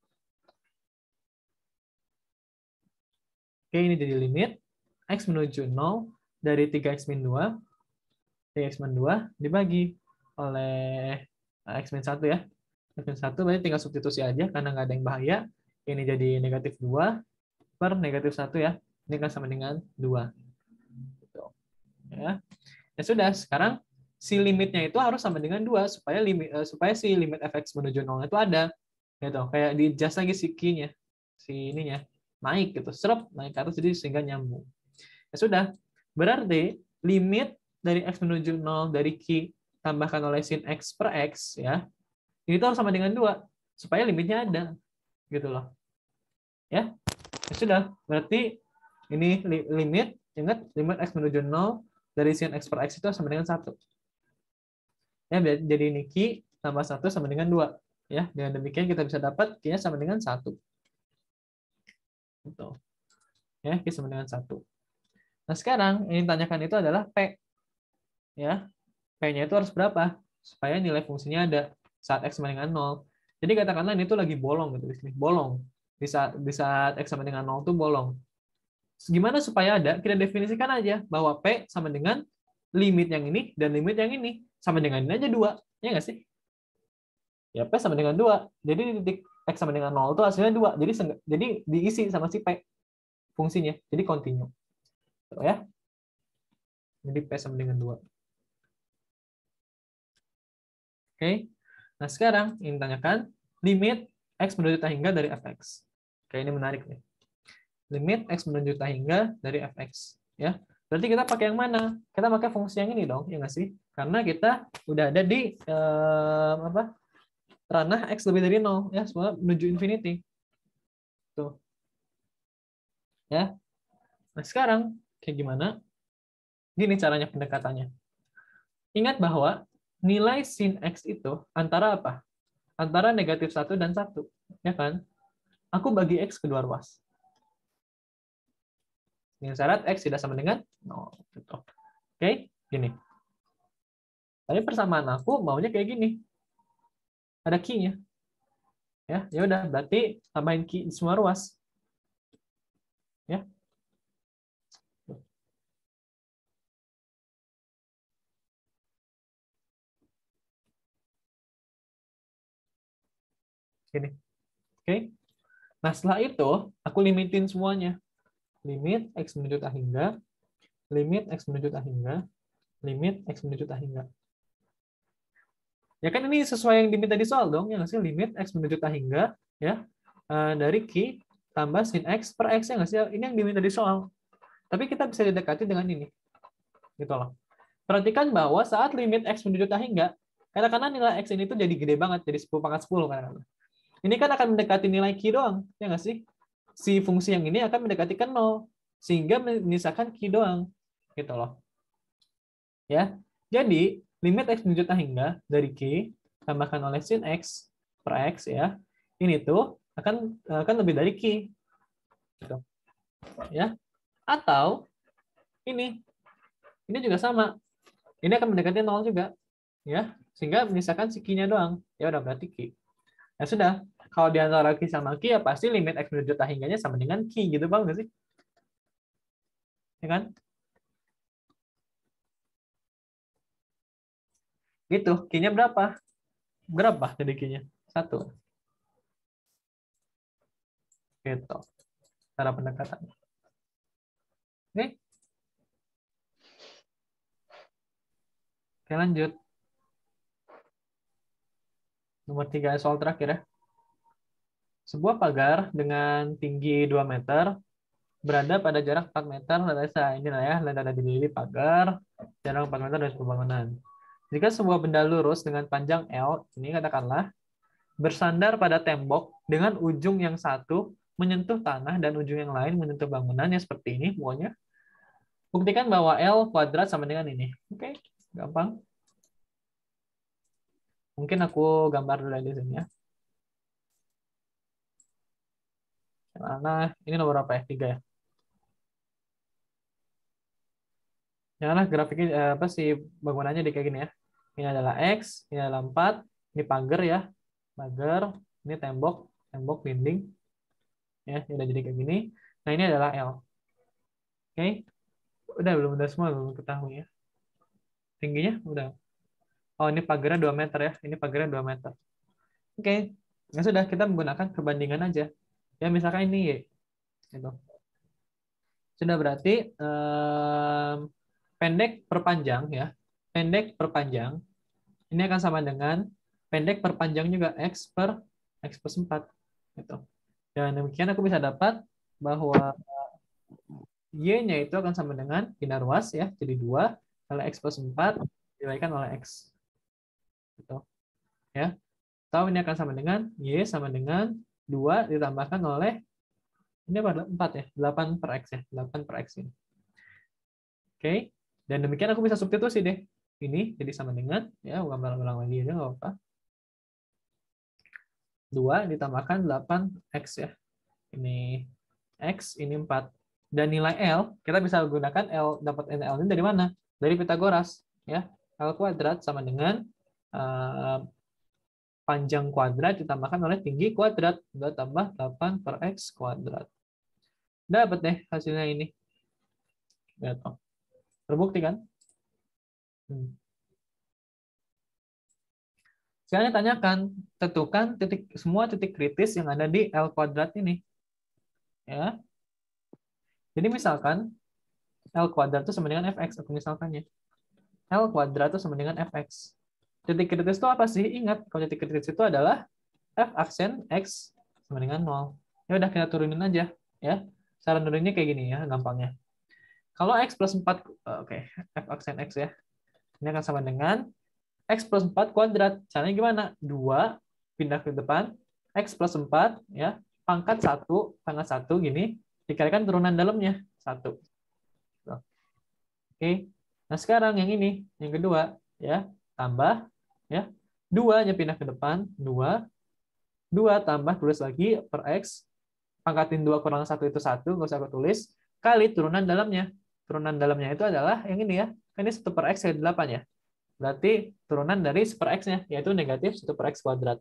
Oke, ini jadi limit X menuju nol dari tiga X min dua, tiga X min dua dibagi oleh X min satu ya. X min satu berarti tinggal substitusi aja karena nggak ada yang bahaya. Ini jadi negatif dua per negatif satu ya. Ini kan sama dengan dua. Gitu. Ya. Ya sudah, sekarang si limitnya itu harus sama dengan dua supaya limit supaya si limit f(x) menuju nol itu ada. Gitu. Kayak di adjust lagi si Q-nya. Si ininya naik gitu, serap naik ke atas jadi sehingga nyambung. Ya sudah, berarti limit dari X menuju nol dari Q tambahkan oleh sin X per X ya, ini tuh harus sama dengan dua supaya limitnya ada gitu loh. Ya, ya sudah, berarti ini limit, ingat limit X menuju nol dari sin X per X itu sama dengan satu. Ya, jadi ini Q tambah satu sama dengan dua. Ya, dengan demikian kita bisa dapat Q-nya sama dengan satu. Gitu. Ya, Q sama dengan satu. Nah, sekarang yang ditanyakan itu adalah P. Ya, P-nya itu harus berapa? Supaya nilai fungsinya ada saat X sama dengan nol. Jadi katakanlah ini tuh lagi bolong gitu, bolong. Di saat, di saat X sama dengan nol tuh bolong. Gimana supaya ada? Kita definisikan aja bahwa P sama dengan limit yang ini dan limit yang ini. Sama dengan ini aja dua. Ya nggak sih? Ya, P sama dengan dua. Jadi di titik X sama dengan nol itu hasilnya dua. Jadi jadi diisi sama si P fungsinya. Jadi continue. Ya. Jadi P sama dengan dua. Oke. Nah, sekarang ini tanyakan limit X menuju tak hingga dari f(x). Oke, ini menarik nih. Limit X menuju tak hingga dari f(x). Ya. Berarti kita pakai yang mana? Kita pakai fungsi yang ini dong, ya nggak sih? Karena kita udah ada di eh, apa? ranah X lebih dari nol, ya, semua menuju infinity. Tuh. Ya. Nah, sekarang kayak gimana? Gini caranya pendekatannya. Ingat bahwa nilai sin X itu antara apa? Antara negatif satu dan satu. Ya kan? Aku bagi X kedua ruas. Dengan syarat X tidak sama dengan nol. Gitu. Oke? Gini. Tapi persamaan aku maunya kayak gini. Ada Q-nya. Ya, ya udah berarti tambahin Q di semua ruas. Ya. Gini. Oke. Nah, setelah itu aku limitin semuanya. Limit X menuju tak hingga, limit X menuju tak hingga, limit X menuju tak hingga. Ya kan ini sesuai yang diminta di soal dong, ya nggak sih? Limit X menuju tak hingga, ya, dari Q tambah sin X per X, ya nggak sih? Ini yang diminta di soal. Tapi kita bisa didekati dengan ini. Gitu loh. Perhatikan bahwa saat limit X menuju tak hingga, katakanlah nilai X ini tuh jadi gede banget, jadi sepuluh pangkat sepuluh katakanlah. Ini kan akan mendekati nilai Q doang, ya nggak sih? Si fungsi yang ini akan mendekati ke nol, sehingga menyisakan Q doang. Gitu loh. Ya. Jadi, limit X menuju tak hingga dari Q tambahkan oleh sin X per X ya. Ini tuh akan akan lebih dari Q. Gitu. Ya. Atau ini. Ini juga sama. Ini akan mendekati nol juga. Ya, sehingga menyisakan si Q-nya doang. Ya udah berarti Q. Ya sudah. Kalau di antara Q sama Q ya pasti limit X menuju tak hingganya sama dengan Q gitu, Bang, nggak sih? Ya kan? Gitu. Q-nya berapa? Berapa jadi Q-nya? Satu. Gitu. Cara pendekatan. Oke. Oke, lanjut. Nomor tiga, soal terakhir ya. Sebuah pagar dengan tinggi dua meter berada pada jarak empat meter dari saya. Inilah ya, ada di diri pagar, jarak empat meter dari bangunan. Jika sebuah benda lurus dengan panjang L, ini katakanlah, bersandar pada tembok dengan ujung yang satu menyentuh tanah dan ujung yang lain menyentuh bangunan ya seperti ini pokoknya. Buktikan bahwa L kuadrat sama dengan ini. Oke, gampang. Mungkin aku gambar dulu di sini ya. Karena ini nomor berapa ya? Tiga ya. Janganlah grafiknya eh, apa sih bangunannya di kayak gini ya. Ini adalah X, ini adalah empat, ini pagar ya. Pagar, ini tembok, tembok dinding. Ya, ini udah jadi kayak gini. Nah, ini adalah L. Oke. Udah belum udah semua belum ketahui ya. Tingginya udah. Oh, ini pagarnya dua meter ya. Ini pagarnya dua meter. Oke. Ya sudah, kita menggunakan perbandingan aja. Ya, misalkan ini Y. Gitu. Sudah berarti eh, pendek per panjang ya. Pendek per panjang ini akan sama dengan pendek per panjang juga X per X plus empat. Gitu. Dan demikian aku bisa dapat bahwa Y-nya itu akan sama dengan pindah ruas ya, jadi dua kali X plus empat diberikan oleh X. Gitu. Ya. Atau ini akan sama dengan Y sama dengan dua ditambahkan oleh ini apa? empat ya, delapan per X ya, delapan per X ini. Oke. Dan demikian aku bisa substitusi deh. Ini jadi sama dengan, ya gambar ulang lagi aja nggak apa-apa. dua ditambahkan delapan X ya. Ini X, ini empat. Dan nilai L, kita bisa gunakan L, dapat L ini dari mana? Dari Pitagoras. Ya. L kuadrat sama dengan uh, panjang kuadrat ditambahkan oleh tinggi kuadrat. dua tambah delapan per X kuadrat. Dapat deh hasilnya ini. Lihat, oh. Terbukti kan? Hmm. Sekarang tanyakan, tentukan titik semua titik kritis yang ada di L kuadrat ini. Ya. Jadi misalkan L kuadrat itu sama dengan Fx, aku misalkannya. L kuadrat itu sama dengan Fx. Titik kritis itu apa sih? Ingat, kalau titik kritis itu adalah F aksen X sama dengan nol. Ya udah kita turunin aja. Ya. Cara nuruninnya kayak gini ya, gampangnya. Kalau X plus empat, oke, okay, F aksen X ya. Ini akan sama dengan X plus empat kuadrat. Caranya gimana? dua pindah ke depan, X plus empat, ya, pangkat satu, pangkat satu gini, dikalikan turunan dalamnya, satu. Oke, nah sekarang yang ini, yang kedua, ya, tambah, ya, dua nya pindah ke depan, dua, dua tambah, tulis lagi, per X, pangkatin dua kurang satu itu satu, nggak usah aku tulis, kali turunan dalamnya. Turunan dalamnya itu adalah yang ini ya, kan ini satu per X kali delapan ya. Berarti turunan dari satu per X-nya, yaitu negatif satu per X kuadrat.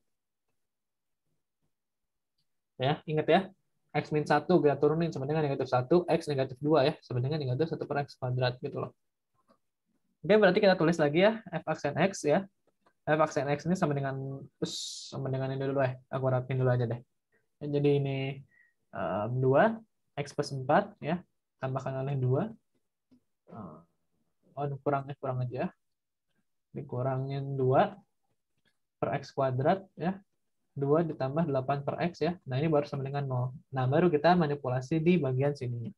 Ya, ingat ya, X min satu kita turunin sama dengan negatif satu, X negatif dua ya, sama dengan negatif satu per X kuadrat, gitu loh. Oke, berarti kita tulis lagi ya, F aksen X ya. F aksen X ini sama dengan, sama dengan ini dulu ya, aku rapin dulu aja deh. Jadi ini um, dua, X plus empat ya, tambahkan oleh dua. Oh, kurangnya kurang aja. Dikurangin dua per X kuadrat ya. dua ditambah delapan per X ya. Nah, ini baru sama dengan nol. Nah, baru kita manipulasi di bagian sini.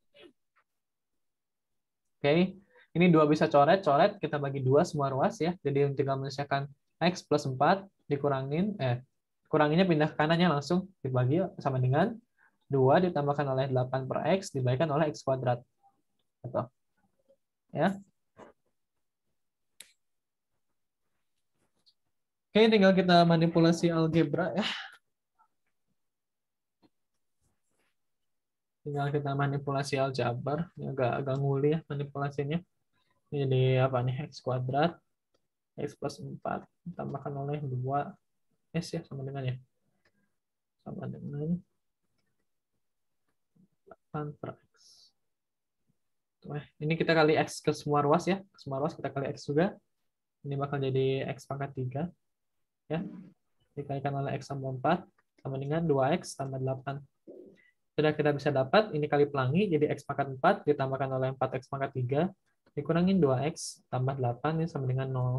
Oke, ini dua bisa coret, coret kita bagi dua semua ruas ya. Jadi tinggal menyelesaikan X plus empat dikurangin, eh, kuranginnya pindah ke kanannya langsung dibagi sama dengan dua ditambahkan oleh delapan per X dibagikan oleh X kuadrat. Gitu. Ya. Oke, tinggal kita manipulasi algebra ya. Tinggal kita manipulasi aljabar. Ini agak agak nguli ya manipulasinya. Jadi apa nih? X kuadrat X plus empat tambahkan oleh dua S ya sama dengan ya. Sama dengan delapan per X. Tuh, ini kita kali X ke semua ruas ya. Ke semua ruas kita kali X juga. Ini bakal jadi X pangkat tiga. Ya. Dikalikan oleh X tambah empat sama dengan dua X tambah delapan. Sudah kita bisa dapat ini kali pelangi jadi X pangkat empat ditambahkan oleh empat X pangkat tiga dikurangin dua X tambah delapan ini sama dengan nol.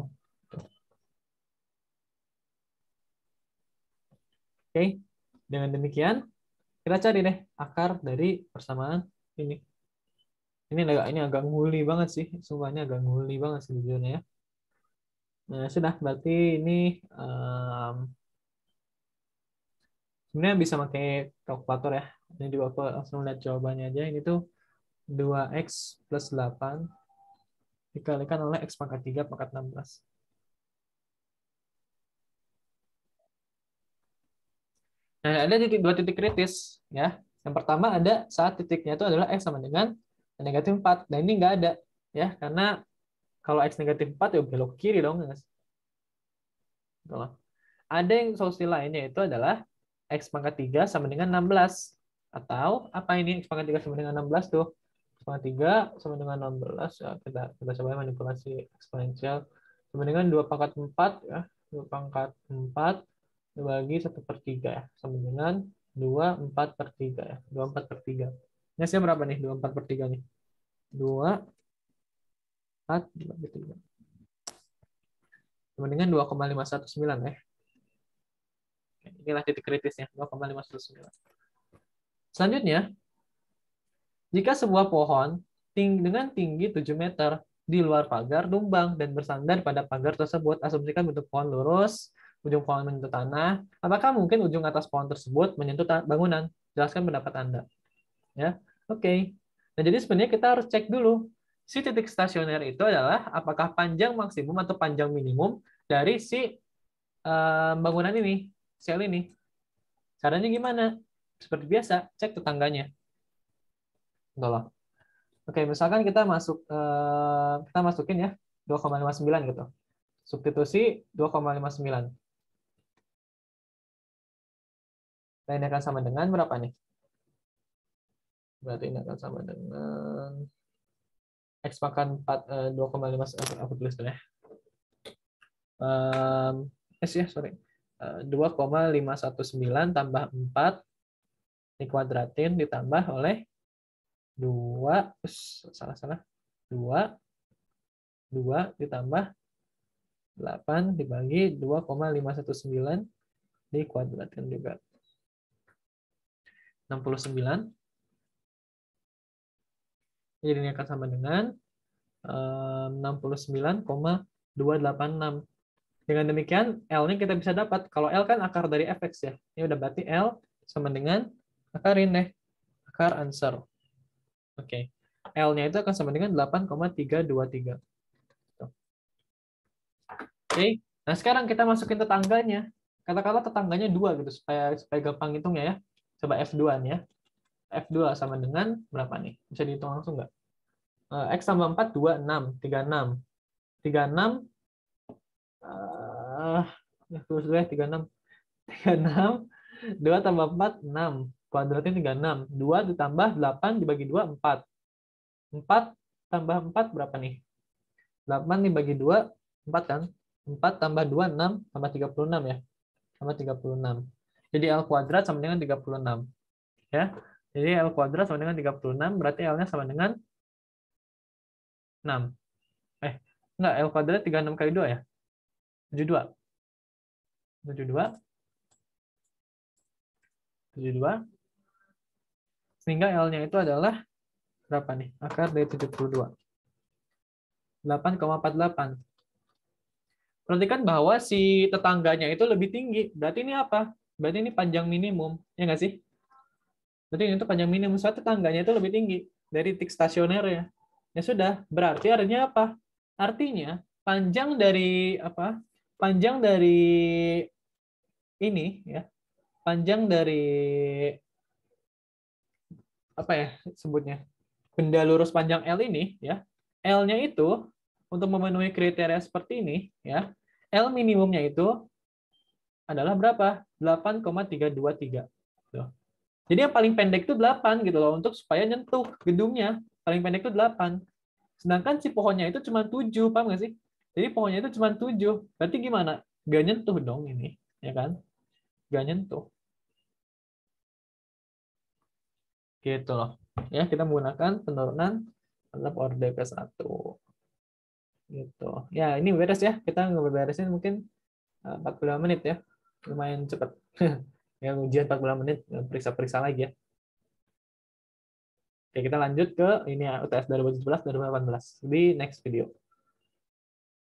Oke, dengan demikian kita cari deh akar dari persamaan ini. Ini agak ini agak nguli banget sih, semuanya agak nguli banget sejujurnya ya. Nah, sudah berarti ini um, Sebenarnya bisa pakai kalkulator ya. Ini juga aku langsung lihat jawabannya aja. Ini tuh dua x plus delapan dikalikan oleh x pangkat tiga pangkat enam belas. Nah, ada titik dua titik kritis ya. Yang pertama ada saat titiknya itu adalah x sama dengan negatif empat. Nah, ini nggak ada ya, karena kalau x negatif empat ya belok kiri dong. Ada yang solusi lainnya itu adalah x pangkat tiga sama dengan enam belas. Atau apa ini x pangkat tiga sama dengan enam belas tuh? X pangkat tiga sama dengan enam belas ya, kita kita coba manipulasi eksponensial sama dengan dua pangkat empat ya. dua pangkat empat dibagi satu per tiga ya, sama dengan dua puluh empat per tiga ya. dua puluh empat per tiga. Ini hasilnya berapa nih? dua puluh empat per tiga nih. dua empat dibagi tiga. Sama dengan dua koma lima satu sembilan ya. Inilah titik kritisnya, dua koma lima satu sembilan. Selanjutnya, jika sebuah pohon tinggi dengan tinggi tujuh meter di luar pagar tumbang dan bersandar pada pagar tersebut, asumsikan bentuk pohon lurus, ujung pohon menyentuh tanah. Apakah mungkin ujung atas pohon tersebut menyentuh bangunan? Jelaskan pendapat Anda. Ya, oke. Okay. Nah, jadi sebenarnya kita harus cek dulu si titik stasioner itu adalah apakah panjang maksimum atau panjang minimum dari si uh, bangunan ini, sel ini. Caranya gimana? Seperti biasa, cek tetangganya. Tolong. Oke, misalkan kita masuk eh, kita masukin ya dua koma lima sembilan gitu. Substitusi dua koma lima sembilan. Nah, ini akan sama dengan berapa nih? Berarti ini akan sama dengan x pangkat empat eh, dua koma lima aku tulis dulu ya. Um, S ya, sorry. Uh, dua koma lima satu sembilan tambah empat dikuadratin ditambah oleh dua, salah-salah. dua dua ditambah delapan dibagi dua koma lima satu sembilan dikuadratkan juga. enam puluh sembilan. Jadi ini akan sama dengan enam puluh sembilan koma dua delapan enam. Dengan demikian, L-nya kita bisa dapat. Kalau L kan akar dari f(x) ya. Ini udah berarti L sama dengan akar ini. Akar answer. Oke. L-nya itu akan sama dengan delapan koma tiga dua tiga. Oke. Nah, sekarang kita masukin tetangganya. Katakanlah tetangganya dua gitu supaya supaya gampang hitungnya ya. Coba F dua nih ya. F dua sama dengan berapa nih? Bisa dihitung langsung nggak? X tambah empat, dua, enam. tiga puluh enam. tiga puluh enam. Uh, ya, terus dulu ya, tiga puluh enam. tiga puluh enam. dua tambah empat, enam. Kuadratnya tiga puluh enam. dua ditambah delapan dibagi dua, empat. empat tambah empat berapa nih? delapan dibagi dua, empat kan? empat tambah dua, enam. Tambah tiga puluh enam ya? Tambah tiga puluh enam. Jadi L kuadrat sama dengan tiga puluh enam. Ya. Jadi L kuadrat sama dengan tiga puluh enam, berarti L-nya sama dengan enam. Eh, enggak, L kuadrat tiga puluh enam kali dua ya? tujuh puluh dua. tujuh puluh dua. tujuh puluh dua. Sehingga L-nya itu adalah berapa nih? Akar dari tujuh puluh dua. delapan koma empat delapan. Perhatikan bahwa si tetangganya itu lebih tinggi. Berarti ini apa? Berarti ini panjang minimum. Ya nggak sih? Berarti ini itu panjang minimum. Soalnya tetangganya itu lebih tinggi dari titik stasioner ya. Ya sudah. Berarti artinya apa? Artinya panjang dari apa? Panjang dari ini ya. Panjang dari apa ya sebutnya? Benda lurus panjang L ini ya. L-nya itu untuk memenuhi kriteria seperti ini ya. L minimumnya itu adalah berapa? delapan koma tiga dua tiga. Tuh. Jadi yang paling pendek itu delapan gitu loh untuk supaya nyentuh gedungnya. Paling pendek itu delapan. Sedangkan si pohonnya itu cuma tujuh, paham nggak sih? Jadi pohonnya itu cuma tujuh. Berarti gimana? Gak nyentuh dong ini, ya kan? Gak nyentuh. Gitu loh. Ya, kita menggunakan penurunan dalam order ke satu. Gitu. Ya, ini beres ya. Kita ngeberesin mungkin empat puluh lima menit ya. Lumayan cepat. Ya, ujian empat puluh lima menit, periksa-periksa lagi ya. Oke, kita lanjut ke ini ya, U T S dua ribu tujuh belas dua ribu delapan belas di next video.